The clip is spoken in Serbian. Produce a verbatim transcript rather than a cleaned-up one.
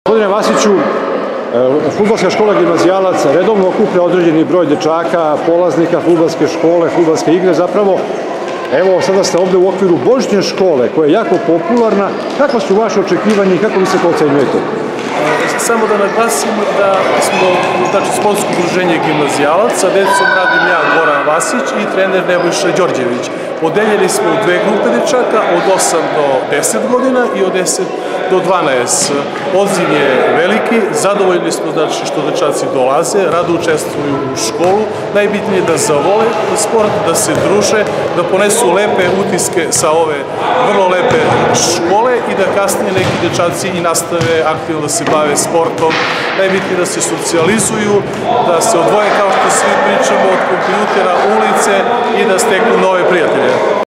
Gospodine Vasiću, fudbalska škola Gimnazijalac redovno okuplja određeni broj dečaka, polaznika fudbalske škole, fudbalske igre. Zapravo, evo, sada ste ovde u okviru božićne škole, koja je jako popularna. Kakva su vaše očekivanja i kako vi se to ocenjujete? Samo da naglasim da smo, znači, sportsko udruženje Gimnazijalac, sa decom radim ja, Goran Vasić, i trener Nebojša Đorđević. Podeljeni smo u dve grupe dečaka, od osam do deset godina i od deset do dvanaest. Odziv je veliki, zadovoljni smo, znači, što dečaci dolaze, rado učestvuju u školu. Najbitnije je da zavole sport, da se druže, da ponesu lepe utiske sa ove vrlo lepe škole i da kasnije neki dečaci i nastave aktivno da se bave sportom. Najbitnije je da se socijalizuju, da se odvoje, kao što svi pričamo, od kompjutera, ulice i da steknu nove prijatelje.